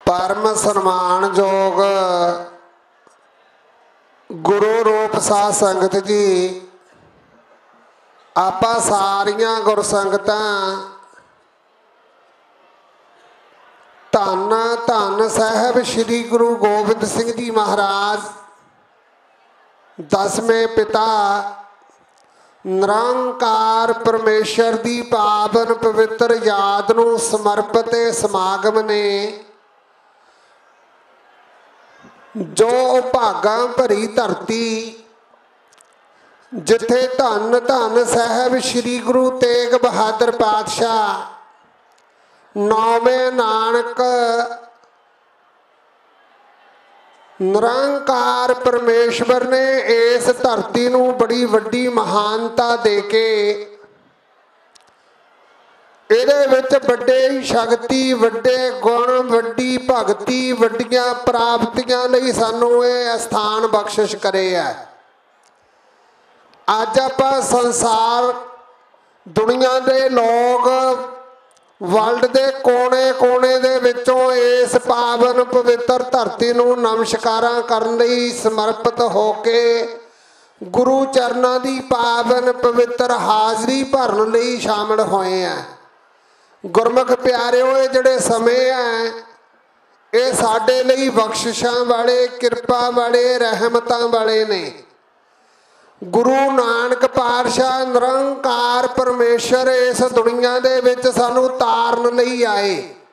परम सन्मानयोग गुरु रूप साध संगत जी, आपां सारियां गुरसंगतां धन धन साहिब श्री गुरु गोबिंद सिंह जी महाराज दसवें पिता निरंकार परमेश्वर की पावन पवित्र याद नूं समर्पित समागम ने जो भागा भरी धरती जिथे धन धन साहिब श्री गुरु तेग बहादुर पातशाह नौवें नानक निरंकार परमेश्वर ने इस धरती नूं बड़ी वड्डी महानता दे के ਇਹਦੇ ਵਿੱਚ ਵੱਡੇ ਸ਼ਕਤੀ ਵੱਡੇ ਗੁਣ ਵੱਡੀ ਭਗਤੀ ਵੱਡੀਆਂ ਪ੍ਰਾਪਤੀਆਂ ਲਈ ਸਾਨੂੰ ਇਹ ਸਥਾਨ ਬਖਸ਼ਿਸ਼ ਕਰੇ ਹੈ। ਅੱਜ ਆਪਾਂ ਸੰਸਾਰ ਦੁਨੀਆ ਦੇ ਲੋਕ ਵਰਲਡ ਦੇ ਕੋਨੇ ਕੋਨੇ ਦੇ ਵਿੱਚੋਂ ਇਸ ਪਾਵਨ ਪਵਿੱਤਰ ਧਰਤੀ ਨੂੰ ਨਮਸਕਾਰਾਂ ਕਰਨ ਲਈ ਸਮਰਪਿਤ ਹੋ ਕੇ ਗੁਰੂ ਚਰਨਾਂ ਦੀ ਪਾਵਨ ਪਵਿੱਤਰ ਹਾਜ਼ਰੀ ਭਰਨ ਲਈ ਸ਼ਾਮਲ ਹੋਏ ਆ। गुरमुख प्यारिओ ये जिहड़े समय है ये साडे लई बख्शिशां वाले किरपा वाले रहमतां वाले ने। गुरु नानक पातशाह निरंकार परमेश्वर इस दुनिया दे विच सानू तारन लई आए।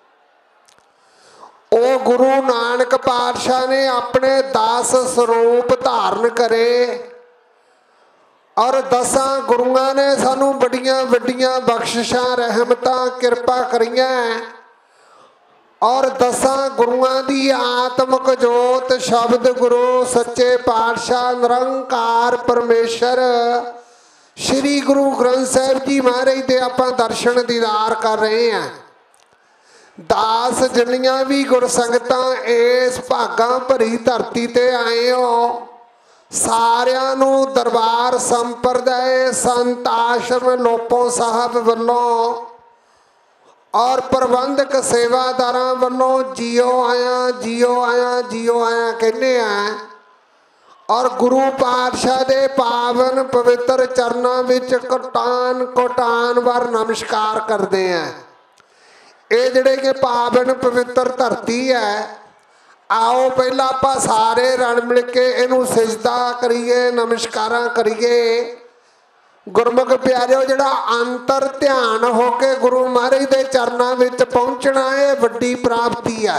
ओ गुरु नानक पातशाह ने अपने 10 स्वरूप धारण करे और 10 गुरुआं ने सानू बड़ियां वड्डियां बख्शिशां रहमतां किरपा करियां और 10 गुरुआं दी आत्मक जोत शब्द गुरु सच्चे पातशाह निरंकार परमेश्वर श्री गुरु ग्रंथ साहिब जी महाराज दे आपां दर्शन दीदार कर रहे हैं। दास जिन्नियां भी गुरसंगतां इस भागां भरी धरती ते आए हो सारियां नूं दरबार संप्रदाय संत आश्रम लोपो साहब वल्लों और प्रबंधक सेवादारां वल्लों जियो आया जियो आया जियो आया कहने हैं और गुरु पातशाह दे पावन पवित्र चरनां विच कोटान कोटान वार नमस्कार करते हैं। ये जिहड़े कि पावन पवित्र धरती है आओ पहला आपां सारे रल मिल के इनू सिजदा करिए नमस्कारां करिए। गुरमुख प्यारिओ जिहड़ा अंतर ध्यान हो के गुरु महाराज दे चरनां विच पहुंचना है वड्डी प्राप्ति है।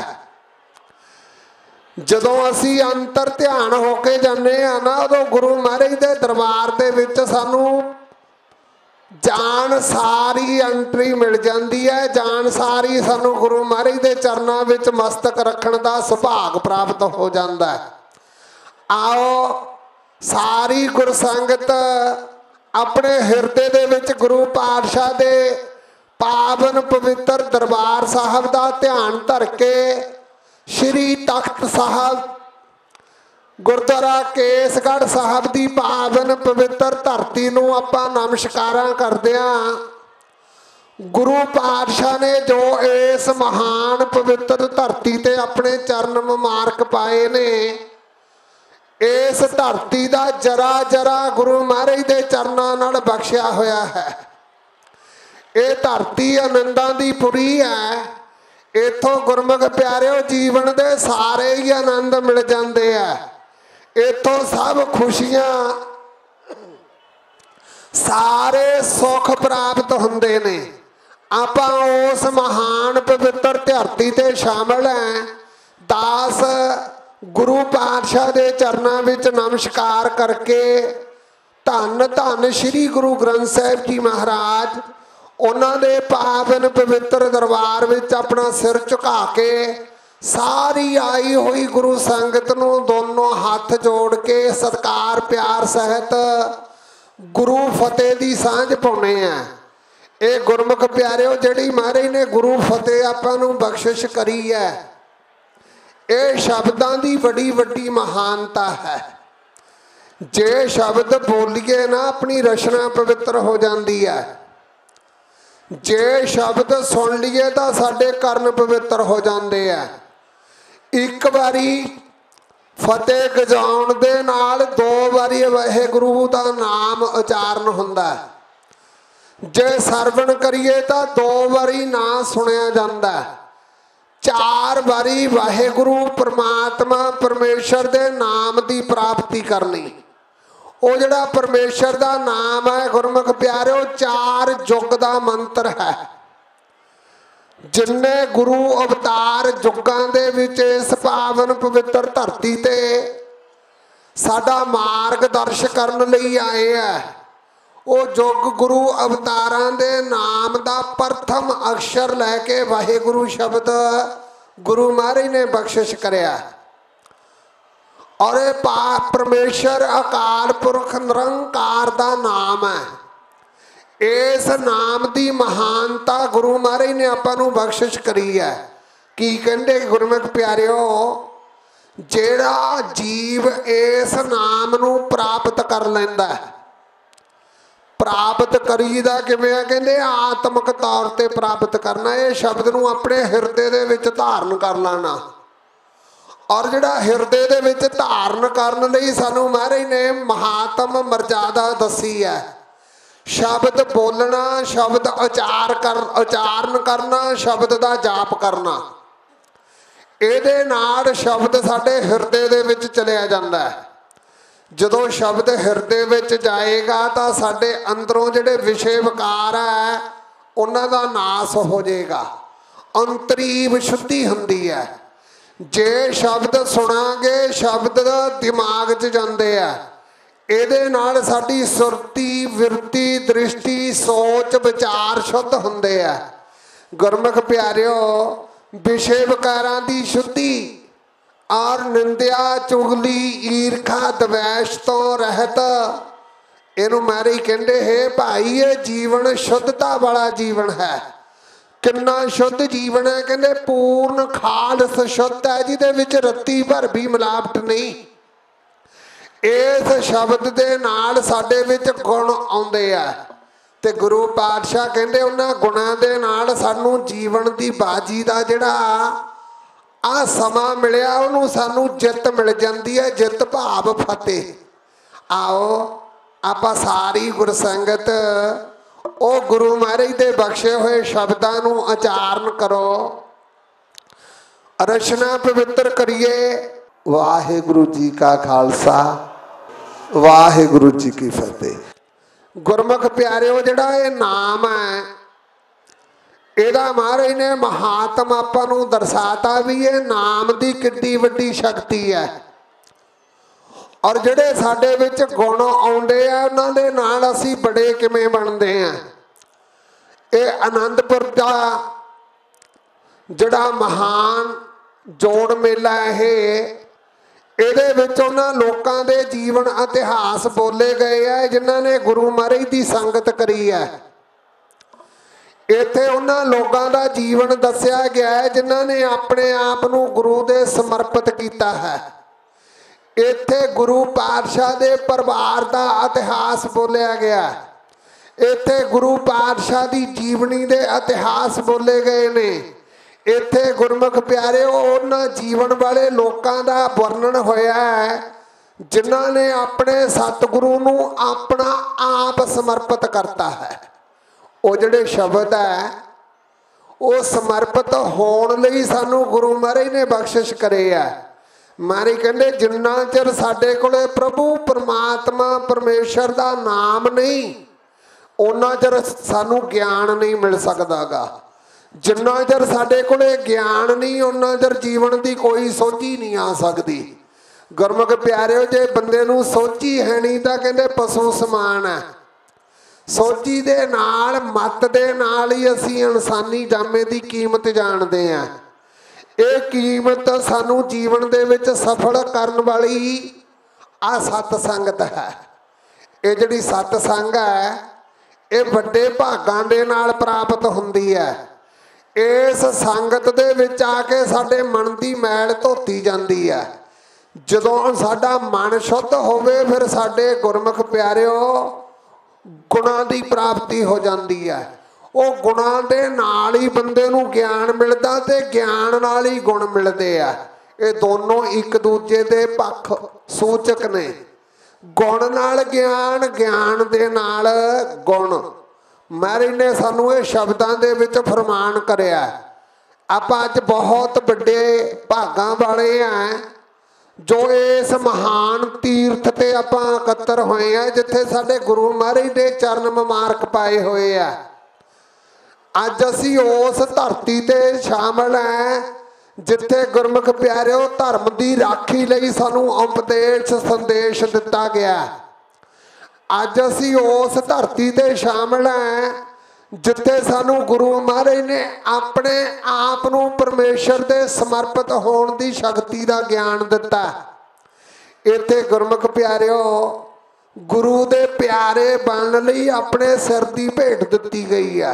जदों असीं अंतर ध्यान हो के जाने आ ना उदों गुरु महाराज दे दरबार दे विच सानू जान सारी एंट्री मिल जाती है। जान सारी सानू गुरु महाराज दे चरनां विच मस्तक रखण दा सुभाग प्राप्त हो जाता है। आओ सारी गुरसंगत अपने हिरदे दे विच गुरु पातशाह दे पावन पवित्र दरबार साहब दा ध्यान धर के श्री तख्त साहब गुरुद्वारा केसगढ़ साहब की पावन पवित्र धरती नूं आपां नमस्कारां करदिआं गुरु पातशाह ने जो इस महान पवित्र धरती ते अपने चरण मुबारक पाए ने इस धरती का जरा जरा गुरु महाराज के चरनां नाल बख्शिया होया है। ये धरती आनंदां दी पुरी है। इत्थों गुरमुख प्यारिओ जीवन के सारे ही आनंद मिल जाते हैं। इत्थों सब खुशियां सारे सुख प्राप्त होंदे ने। आपां उस महान पवित्र धरती ते शामिल हैं। दास गुरु पातशाह दे चरनां विच नमस्कार करके धन धन श्री गुरु ग्रंथ साहिब जी महाराज उन्हां दे पावन पवित्र दरबार विच अपना सिर झुका के सारी आई हुई गुरु संगत नूं दोनों हाथ जोड़ के सत्कार प्यार सहित गुरु फतेह की सांझ पाउने हैं। ये गुरमुख प्यारिओ जिहड़ी महाराज ने गुरु फतेह आपां नूं बख्शिश करी है ये शब्दां दी बड़ी वड्डी महानता है। जे शब्द बोलीए ना अपनी रचना पवित्र हो जाती है। जे शब्द सुन लीए तो साडे कर्म पवित्र हो जाते हैं। एक बारी फतेह गजाउण दे नाल 2 बारी वाहिगुरू दा नाम उचारण हुंदा है। जे सरवण करिए तो 2 बारी ना सुनिया जाता है। 4 बारी वाहिगुरू परमात्मा परमेश्वर दे नाम की प्राप्ति करनी। वो जिहड़ा परमेश्वर दा नाम है गुरमुख प्यारे 4 युग दा मंत्र है। जिन्ने गुरु अवतार युगां दे विच इस पावन पवित्र धरती ते साडा मार्गदर्श करन लई आए है, वो युग गुरु अवतारां दे नाम दा प्रथम अक्षर लैके वाहिगुरू शब्द गुरु महाराज ने बख्शिश करिया। और ये परमेश्वर अकाल पुरख निरंकार दा नाम है। इस नाम की महानता गुरु महाराज ने आपां नूं बख्शिश करी है। की कहंदे गुरमुख प्यारिओ, जेड़ा जीव इस नाम नूं प्राप्त कर लैंदा है, प्राप्त करीदा किवें आ कहंदे आत्मक तौर ते प्राप्त करना। ये शब्द नूं अपने हिरदे दे विच धारण कर लेना। और जिहड़ा हिरदे दे विच धारण करन लई सानूं महाराज ने महात्म मर्यादा दसी है। शब्द बोलना, शब्द उचारण करना, शब्द का जाप करना, इहदे नाल शब्द साडे हिरदे दे विच चलिया जांदा है। जदों शब्द हिरदे विच जाएगा तो साडे अंदरों जिहड़े विषय विकार है उन्हां दा नाश हो जाएगा। अंतरीव शुद्धि हुंदी है। जे शब्द सुनांगे, शब्द दिमाग 'च जांदे आ, ਇਹਦੇ ਨਾਲ ਸਾਡੀ ਸੁਰਤੀ, ਵਿਰਤੀ, ਦ੍ਰਿਸ਼ਟੀ, ਸੋਚ, ਵਿਚਾਰ ਸ਼ੁੱਧ ਹੁੰਦੇ ਆ। ਗੁਰਮੁਖ ਪਿਆਰਿਓ, ਵਿਸ਼ੇ ਵਿਕਾਰਾਂ ਦੀ ਸ਼ੁੱਧੀ ਔਰ ਨਿੰਦਿਆ, ਚੁਗਲੀ, ਈਰਖਾ, ਦਵੈਸ਼ ਤੋਂ ਰਹਿਤ, ਇਹਨੂੰ ਮਹਾਰਾਜ ਕਹਿੰਦੇ ਹੈ ਭਾਈ ਇਹ ਜੀਵਨ ਸ਼ੁੱਧਤਾ ਵਾਲਾ ਜੀਵਨ ਹੈ। ਕਿੰਨਾ ਸ਼ੁੱਧ ਜੀਵਨ ਹੈ ਕਹਿੰਦੇ ਪੂਰਨ ਖਾਲਸ ਸ਼ੁੱਧ ਹੈ, ਜਿਹਦੇ ਵਿੱਚ ਰੱਤੀ ਭਰ ਵੀ ਮਿਲਾਵਟ ਨਹੀਂ। इस शब्द दे नाल साडे विच गुण आउंदे आ ते गुरु पातशाह कहंदे उन्हां गुणां दे नाल सानू जीवन दी बाजी दा जिहड़ा आ समां मिलिया उहनूं सानू जित मिल जांदी है। जित भाव फतेह। आओ आपां सारी गुरसंगत ओ गुरु महाराज दे बख्शे होए शब्दां नूं उचारण करो, रचना पवित्र करिए। वाहिगुरू जी का खालसा, वाहिगुरू जी की फतेह। गुरमुख प्यारिओ, जिहड़ा ये नाम है इहदा महाराज ने महात्म आपां नूं दर्शाता भी ये नाम की किड्डी वड्डी शक्ति है। और जिहड़े साडे विच गुण आउंदे आ उन्हां दे नाल असीं बड़े किवें बनदे आ। ये आनंदपुर दा जिहड़ा महान जोड़ मेला है, ਇਹਦੇ ਵਿੱਚ ਉਹਨਾਂ ਲੋਕਾਂ ਦੇ ਜੀਵਨ ਇਤਿਹਾਸ ਬੋਲੇ ਗਏ ਆ ਜਿਨ੍ਹਾਂ ਨੇ ਗੁਰੂ ਮਹਾਰਾਜ ਦੀ ਸੰਗਤ ਕਰੀ ਹੈ। ਇੱਥੇ ਉਹਨਾਂ ਲੋਕਾਂ ਦਾ ਜੀਵਨ ਦੱਸਿਆ ਗਿਆ ਹੈ ਜਿਨ੍ਹਾਂ ਨੇ ਆਪਣੇ ਆਪ ਨੂੰ ਗੁਰੂ ਦੇ ਸਮਰਪਿਤ ਕੀਤਾ ਹੈ। ਇੱਥੇ ਗੁਰੂ ਪਾਤਸ਼ਾਹ ਦੇ ਪਰਿਵਾਰ ਦਾ ਇਤਿਹਾਸ ਬੋਲਿਆ ਗਿਆ। ਇੱਥੇ ਗੁਰੂ ਪਾਤਸ਼ਾਹ ਦੀ ਜੀਵਨੀ ਦੇ ਇਤਿਹਾਸ ਬੋਲੇ ਗਏ ਨੇ। इत्थे गुरमुख प्यारे उन्हां जीवन वाले लोकां दा वर्णन होया है जिन्हां ने अपने सतगुरु नूं अपना आप समर्पित करता है। वो जिहड़े शब्द है वो समर्पित होण लई सानू गुरु महाराज ने बख्शिश करे है। महाराज कहंदे जिन्ना चिर साडे कोले प्रभु परमात्मा परमेश्वर दा नाम नहीं उन्ना चिर सानू ज्ञान नहीं मिल सकदा गा। जिन्ना चर साडे कोले ज्ञान नहीं उन्ना चर जीवन की कोई सोची नहीं आ सकती। गुरमुख प्यारे, जे बंदे नूं सोची है नहीं तो कहंदे पशु समान है। सोची दे नाल मत दे नाल ही असीं इंसानी जामे की कीमत जानते हैं। ये कीमत सानू जीवन दे विच सफल करन वाली आ सत संगत है। ये जिहड़ी सत संग है ये वड्डे भागां दे नाल प्राप्त हुंदी है। इस संगत दे विच आके साडे मन की मैल धोती जाती है। जदों साडा मन शुद्ध होवे फिर साडे गुरमुख प्यारिओ गुणां की प्राप्ति हो जाती है। वो गुणां दे नाल ही बंदे नूं ज्ञान मिलदा ते ज्ञान नाल ही गुण मिलदे आ। ये दोनों एक दूजे दे पक्ष सूचक ने। गुण नाल ज्ञान, ज्ञान दे नाल गुण। महाराज ने सानू ये शब्दां दे विच फरमान करिया। आपां अज बहुत वड्डे भागां वाले हैं जो इस महान तीर्थ ते आपां इकत्तर होए हैं जिथे साडे गुरु महाराज ने चरण मुबारक पाए हुए है। अज असीं उस धरती ते शामिल हैं जिथे गुरमुख प्यारिओ धर्म की राखी लई सानू उपदेश संदेश दिता गया। अज असीं उस धरती ते शामिल हैं जिथे सानू गुरु महाराज ने अपने आप नू परमेश्वर दे समर्पित होने की शक्ति का ज्ञान दिता। इत्थे गुरमुख प्यारिओ गुरु दे प्यारे बनने लई अपने सिर की भेंट दिती गई है।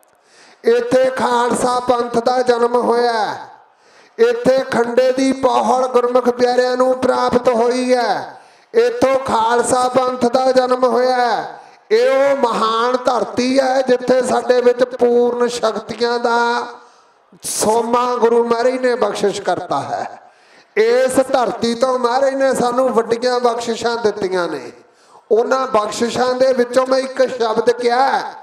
इत्थे खालसा पंथ का जन्म होया। इत्थे खंडे की पौहड़ गुरमुख प्यारिਆਂ नू प्राप्त हुई है। इत्थों खालसा पंथ का जन्म होया। ये महान धरती है जिथे साडे विच पूर्ण शक्तियां दा सोमा गुरु महाराज ने बख्शिश करता है। इस धरती तो महाराज ने सानू वड्डियां बख्शिशां दित्तियां ने। उन्हां बख्शिशां दे विचों मैं एक शब्द क्या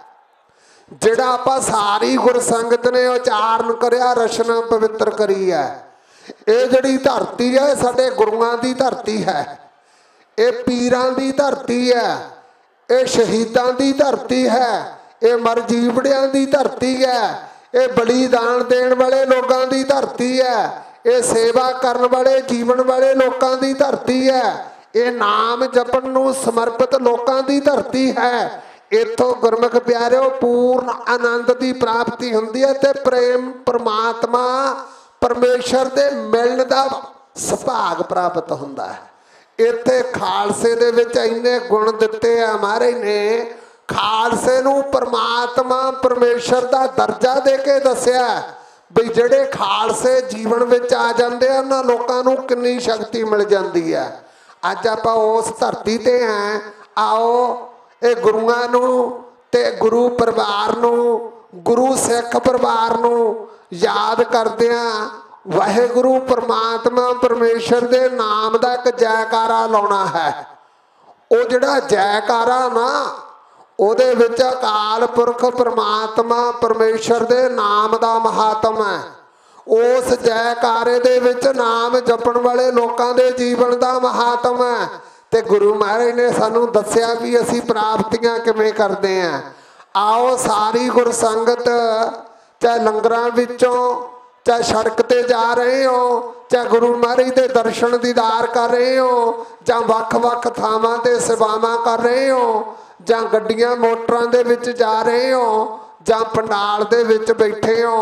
जिहड़ा आपां सारी गुरसंगत ने उचारण करिया, रचना पवित्र करी है। ये जिहड़ी धरती है साडे गुरुआं दी धरती है। ये पीरां दी धरती है। ये शहीदां दी धरती है। ये मरजीवड़ियां दी धरती है। ये बलिदान देण वाले लोगों की धरती है। ये सेवा करन वाले जीवन वाले लोगों की धरती है। ये नाम जपण नूं समर्पित लोगों की धरती है। इत्थों गुरमुख प्यारिओ पूर्ण आनंद की प्राप्ति हुंदी है ते प्रेम परमात्मा परमेश्वर दे मिलण दा सुभाग प्राप्त हुंदा है। इत्थे खालसे दे विच इन्ने गुण दिते आ महाराज ने। खालसे नूं परमात्मा परमेश्वर दा दर्जा दे के दस्सिया भी जिहड़े खालसे जीवन विच आ जांदे आ उन्हां लोकां नूं किन्नी शक्ति मिल जांदी है। अज आपां उस धरती ते हैं। आओ ये गुरुआं नूं ते गुरु परिवार नूं गुरु सिख परिवार नूं याद करदिआं वाहिगुरु परमात्मा परमेश्वर दे नाम दा एक जयकारा लाउणा है। वो जिहड़ा जयकारा ना ਉਹਦੇ ਵਿੱਚ अकाल पुरख परमात्मा परमेश्वर दे नाम दा महात्म है। उस जयकारे दे विच नाम जपण वाले लोकां दे जीवन दा महात्म है। ते गुरु महाराज ने सानू दस्सिया भी असीं प्राप्तियां किवें करदे हैं। आओ सारी गुरसंगत चाहे लंगरां विचों चाहे सड़क ते जा रहे हो चाहे गुरु महाराज दे दर्शन दीदार कर रहे हो जां वख-वख थावां ते सेवावां कर रहे हो जां गड्डियां मोटरां दे विच जा रहे हो जां पंडाल दे विच बैठे हो।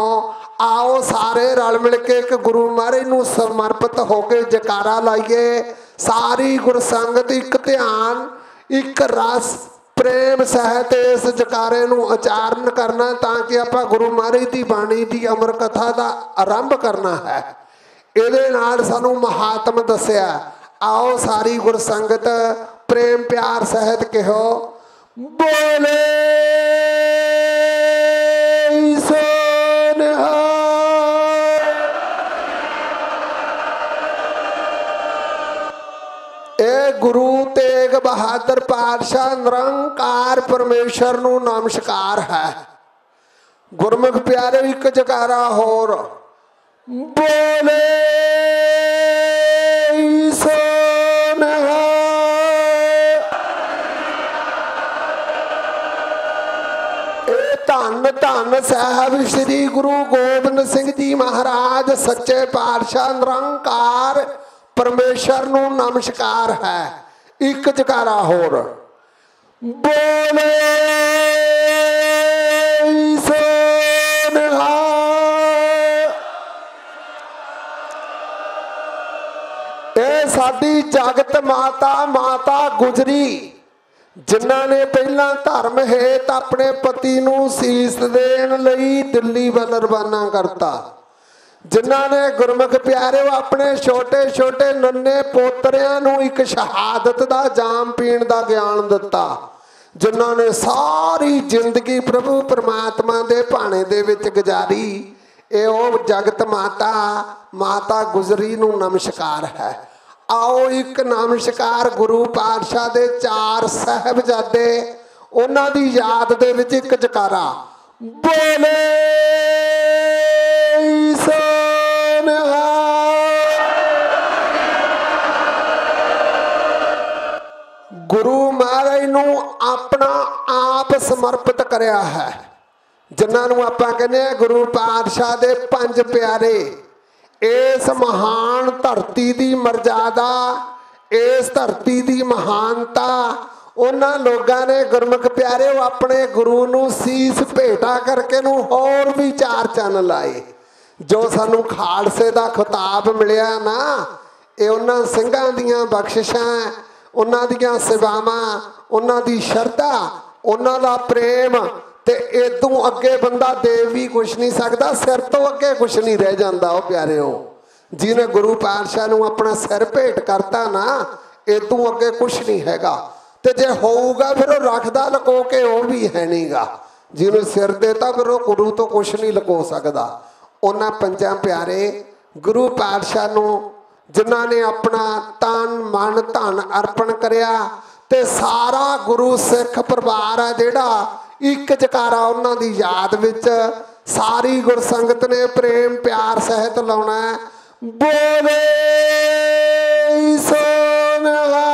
आओ सारे रल मिल के एक गुरु महाराज नूं समर्पित होकर जयकारा लाइए। सारी गुरसंगत एक ध्यान एक रस प्रेम सहित इस जयकारे नूं उचारण करना ताकि आपां गुरु महाराज की बाणी की अमर कथा का आरंभ करना है। इहदे नाल सानू महात्म दस्सिया। आओ सारी गुरसंगत प्रेम प्यार सहित कहो बोले सो निहाल। ए गुरु तेग बहादुर पातशाह निरंकार परमेश्वर नूं नमस्कार है। गुरमुख प्यारे एक जयकारा होर बोले सो निहाल। धन धन साहब श्री गुरु गोबिंद सिंह जी महाराज सच्चे पातशाह निरंकार परमेश्वर नूं नमस्कार है। एक जयकारा होर बोले सो निहाल। ए साडी जगत माता माता गुजरी जिन्हां ने पहला धर्म हेत अपने पति नूं सीस देण लई दिल्ली वल रवाना करता। जिन्हां ने गुरमुख प्यारे अपने छोटे छोटे नन्हे पोतरियां नूं एक शहादत दा जाम पीण दा ज्ञान दिता। जिन्हां ने सारी जिंदगी प्रभु परमात्मा दे भाणे दे विच गुजारी। ਇਹ ਉਹ ਜਗਤ ਮਾਤਾ माता गुजरी नूं नमस्कार है। आओ एक नमस्कार गुरु पातशाह दे 4 साहिबजादे उन्हां दी याद दे विच एक जकारा बोले सोनिहा। गुरु महाराज नूं अपना आप समर्पित करया है, जिन्हां नूं आपां कहने गुरु पातशाह दे 5 प्यारे। इस महान धरती की मर्यादा, इस धरती की महानता उन्हां लोगों ने गुरमुख प्यारे अपने गुरु नूं सीस भेटा करके नूं होर भी 4 चन लाए। जो सानू खालसे का खिताब मिलिया ना, ये उन्हां सिंघां दीयां बख्शिशां, उन्हां दीयां सेवावां, उन्हां दी शरधा, उन्हां दा प्रेम। ते इदों अगे बंदा दे भी कुछ नहीं सकता, सिर तो अगे कुछ नहीं रह जाता। वो प्यारे हो जिन्हें गुरु पातशाह नूं अपना सिर भेंट करता ना, इदों अगे कुछ नहीं हैगा। ते जे होऊगा फिर वो रखदा लको के वो भी है नहीं गा। जिन्हें सिर देता फिर वो गुरु तो कुछ नहीं लको सकता। उन्हां 5 प्यारे गुरु पातशाह नूं जिन्हां ने अपना तन मन धन अर्पण करिया, ते सारा गुरु सिख परिवार है जिहड़ा एक जकारा उन्हां दी याद विच सारी गुरसंगत ने प्रेम प्यार सहित लाउणा है। बोले सोनिहा।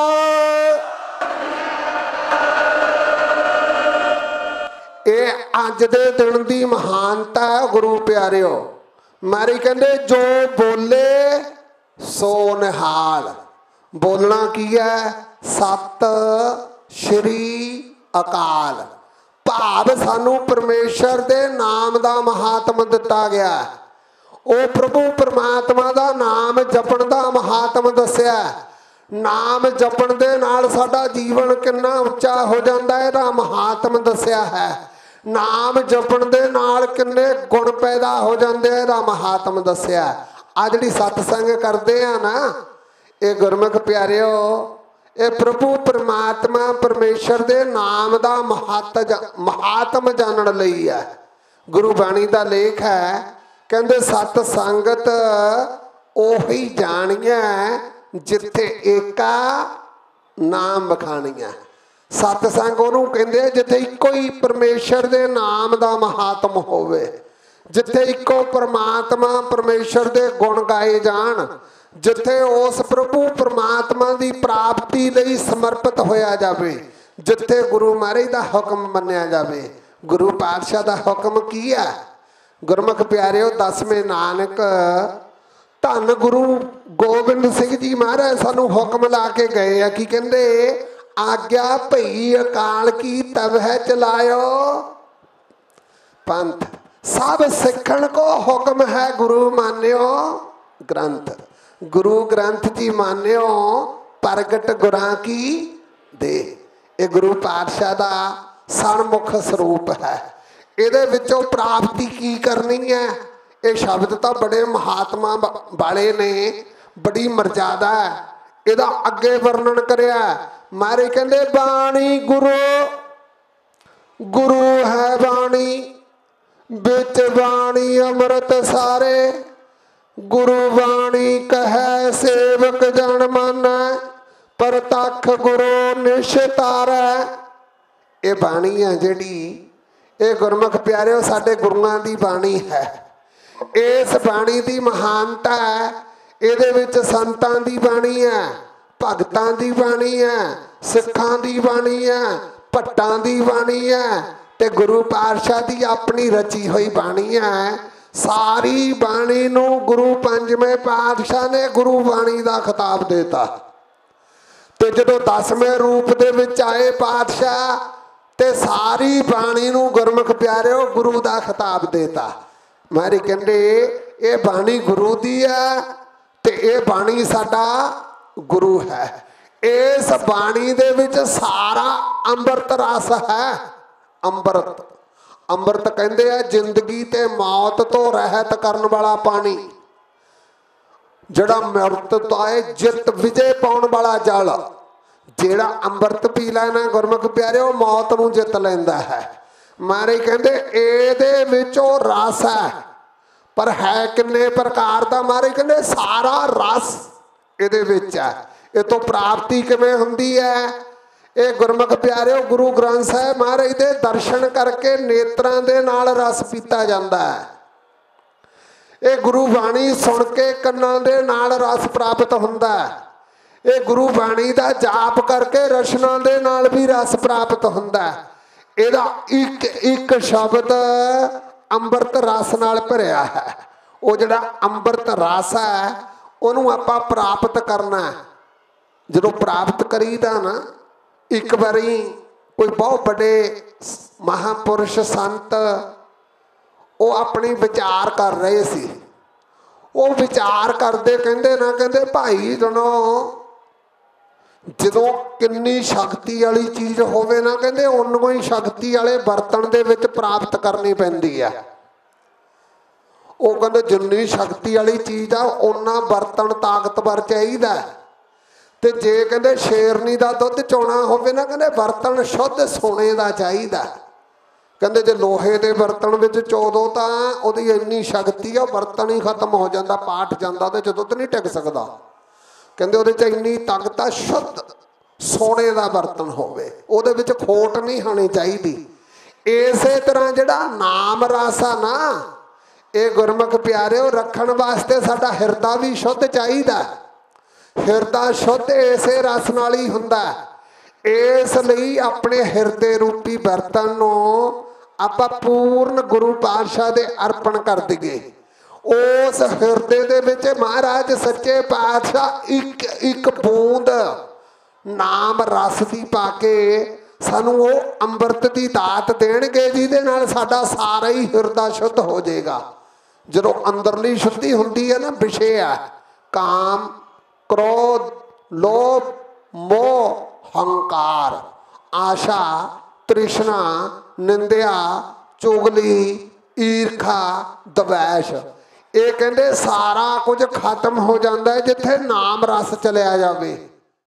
ये अज दे दिन दी महानता है गुरु प्यारिओ। मारी कहंदे जो बोले सो निहाल। बोलना की है? सत श्री अकाल। भाव सानू परमेश्वर दे नाम दा महात्म दिता गया। ओ प्रभु परमात्मा दा नाम जपण दा महात्म दस्या। नाम जपण दे नाल साडा जीवन कितना उच्चा हो जाता है, इहदा महात्म दस्या है। नाम जपण दे नाल किन्ने गुण पैदा हो जाते हैं, इहदा महात्म दस्या। आ जिहड़ी सतसंग करदे आ ना, ये गुरमुख प्यारिओ, ये प्रभु परमात्मा परमेश्वर दे नाम दा महात्म जानन लई है। गुरु बाणी दा लेख है, कहंदे सत संगत ओही जानिया जिथे एका नाम बखानिया। सतसंग ओनूं कहंदे जिथे इक्को ही परमेश्वर दे नाम दा महात्म होवे, जिथे इक्को परमात्मा परमेश्वर दे गुण गाए जान, जिथे उस प्रभु परमात्मा की प्राप्ति लई समर्पित होया जावे, जिथे गुरु महाराज का हुक्म मन्निया जावे। गुरु पातशाह का हुक्म की है? गुरमुख प्यारिओ, 10वें नानक धन गुरु गोबिंद सिंह जी महाराज सानू हुक्म ला के गए हैं कि कहंदे आग्या भई अकाल की तब है चलायो पंथ, सब सिखण को हुक्म है गुरु मान्यो ग्रंथ। गुरु ग्रंथ जी मान्यो प्रगट गुरां की दे। ये गुरु पातशाह का सन्मुख स्वरूप है। इहदे विचों प्राप्ति की करनी है? ये शब्द तो बड़े महात्मा वाले ने, बड़ी मर्यादा है। इहदा अगे वर्णन करिया। मारे कहंदे बाणी गुरु, गुरु है बाणी, बिच बाणी अमृत सारे। गुरु बाणी कहे सेवक जन मानै, परतख गुरु निश्तारै। ये बाणी है जिहड़ी, ये गुरमुख प्यारिओ साडे गुरुआं दी बाणी है। इस बाणी की महानता है। इहदे विच संतां दी बाणी है, भगतां दी बाणी है, सिखां दी बाणी है, भट्टां दी बाणी है, ते गुरु पातशाह दी अपनी रची हुई बाणी है। सारी बाणी नूं गुरु 5वें पातशाह ने गुरु बाणी का खिताब देता। ते जदों 10वें रूप दे विच आए पातशाह, ते सारी बाणी नूं गुरमुख प्यारिओ गुरु का खिताब देता। मारी कहंदे ये बाणी गुरु दी है, ते ये बाणी साडा गुरु है। इस बाणी दे विच सारा अंमृत रस है। अंमृत, अंमृत कहते हैं जिंदगी ते मौत तो रहत करन वाला पानी, जड़ा मृत तो है जित विजय पाउण वाला जल। जेड़ा अंमृत पी लेना गुरमुख प्यारिओ मौत नूं जित लैंदा है। मारे कहते एदे विचों रस है, पर है किन्ने प्रकार का महाराज कहते सारा रस इहदे विच है। ये तो प्राप्ति किवें हुंदी है? ये गुरमुख प्यारिओ गुरु ग्रंथ साहिब महाराज दे दर्शन करके नेत्रां दे नाल रस पीता जांदा है। ये गुरु बाणी सुन के कन्नां दे नाल रस प्राप्त हुंदा है। ये गुरु बाणी दा जाप करके रसना दे नाल भी रस प्राप्त हुंदा है। इहदा एक एक शब्द अंमृत रस नाल भरिया है। वो जिहड़ा अंमृत रस है उहनूं आपां प्राप्त करना है। जदों प्राप्त करीदा ना, एक बारी कोई बहुत बड़े महापुरुष संत वो अपनी विचार कर रहे सी। वो विचार करते कहते ना, कहते भाई जनो जदों किन्नी शक्ति वाली चीज़ होवे ना, कहते उन्नों ही शक्ति वाले बर्तन दे विच प्राप्त करनी पैंदी है। वो कहते जिन्नी शक्ति वाली चीज़ आ उन्ना बर्तन ताकतवर चाहिदा। ते जे कहते शेरनी का दुध चोना होवे ना, कहते बर्तन शुद्ध सोने का चाहिदा। कहते जे लोहे के बर्तन विच चो दो तां उहदी इन्नी शक्ति आ बर्तन ही खत्म हो जाता, पाट जाता, उहदे च दुध नहीं टिक सकदा। कहते उहदे च इन्नी ताकत आ, शुद्ध सोने का बर्तन होवे, उहदे विच खोट नहीं होनी चाहिदी। इसे तरह जिहड़ा नाम रस आ ना, ये गुरमुख प्यारिओ रखण वास्ते साडा हिरदा भी शुद्ध चाहिदा। हिरदा शुद्ध इसे रस नाल ही हुंदा। इसलिए अपने हिरदे रूपी बर्तन नूं आपां पूर्ण गुरु पातशाह दे अर्पण कर दईए। उस हिरदे दे विच महाराज सच्चे पातशाह एक एक बूंद नाम रस दी पाके सानू वो अंमृत की दात देणगे, जिहदे नाल साडा सारा ही हिरदा शुद्ध हो जाएगा। जदों अंदरली शुद्धि हुंदी है ना, विषय है काम, क्रोध, लोभ, मोह, हंकार, आशा, तृष्णा, निंदिया, चुगली, ईर्खा, द्वेष, ये कहते सारा कुछ खत्म हो जाता है जिथे नाम रस चलिया जाए।